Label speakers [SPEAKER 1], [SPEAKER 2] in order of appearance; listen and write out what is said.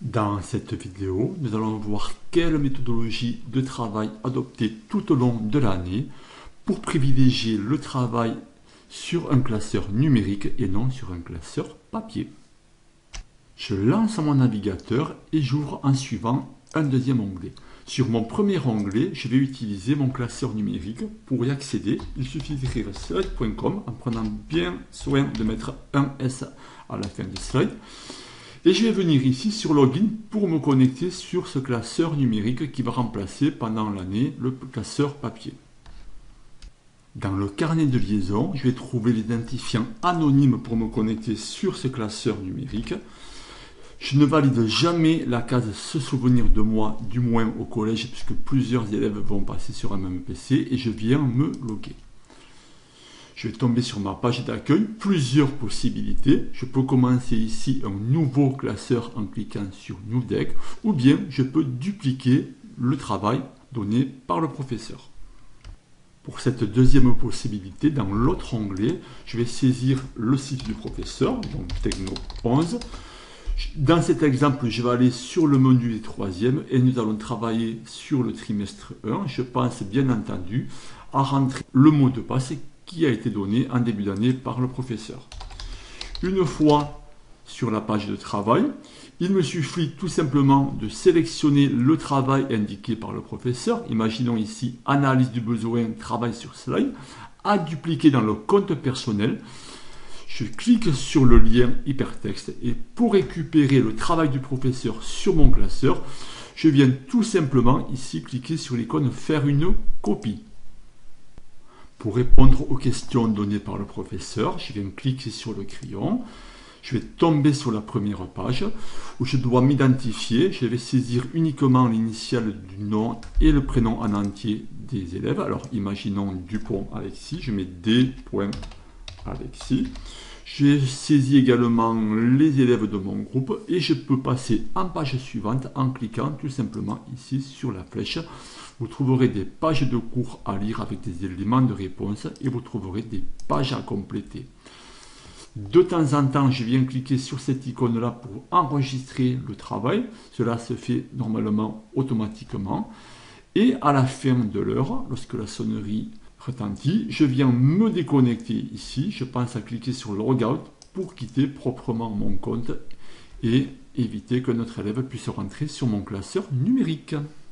[SPEAKER 1] Dans cette vidéo, nous allons voir quelle méthodologie de travail adopter tout au long de l'année pour privilégier le travail sur un classeur numérique et non sur un classeur papier. Je lance mon navigateur et j'ouvre en suivant un deuxième onglet. Sur mon premier onglet, je vais utiliser mon classeur numérique. Pour y accéder, il suffit d'écrire slide.com en prenant bien soin de mettre un S à la fin du slide. Et je vais venir ici sur Login pour me connecter sur ce classeur numérique qui va remplacer pendant l'année le classeur papier. Dans le carnet de liaison, je vais trouver l'identifiant anonyme pour me connecter sur ce classeur numérique. Je ne valide jamais la case se souvenir de moi, du moins au collège, puisque plusieurs élèves vont passer sur un même PC et je viens me loguer. Je vais tomber sur ma page d'accueil, plusieurs possibilités. Je peux commencer ici un nouveau classeur en cliquant sur New Deck, ou bien je peux dupliquer le travail donné par le professeur. Pour cette deuxième possibilité, dans l'autre onglet, je vais saisir le site du professeur, donc Techno 11. Dans cet exemple, je vais aller sur le menu des troisièmes et nous allons travailler sur le trimestre 1. Je pense bien entendu à rentrer le mot de passe qui a été donné en début d'année par le professeur. Une fois sur la page de travail, il me suffit tout simplement de sélectionner le travail indiqué par le professeur. Imaginons ici analyse du besoin, travail sur slide, à dupliquer dans le compte personnel. Je clique sur le lien hypertexte et pour récupérer le travail du professeur sur mon classeur, je viens tout simplement ici cliquer sur l'icône faire une copie. Pour répondre aux questions données par le professeur, je viens cliquer sur le crayon. Je vais tomber sur la première page où je dois m'identifier. Je vais saisir uniquement l'initiale du nom et le prénom en entier des élèves. Alors, imaginons Dupont Alexis. Je mets D.Alexis. J'ai saisi également les élèves de mon groupe et je peux passer en page suivante en cliquant tout simplement ici sur la flèche. Vous trouverez des pages de cours à lire avec des éléments de réponse et vous trouverez des pages à compléter. De temps en temps, je viens cliquer sur cette icône-là pour enregistrer le travail. Cela se fait normalement automatiquement. Et à la fin de l'heure, lorsque la sonnerie retentit, je viens me déconnecter ici. Je pense à cliquer sur le Logout pour quitter proprement mon compte et éviter que notre élève puisse rentrer sur mon classeur numérique.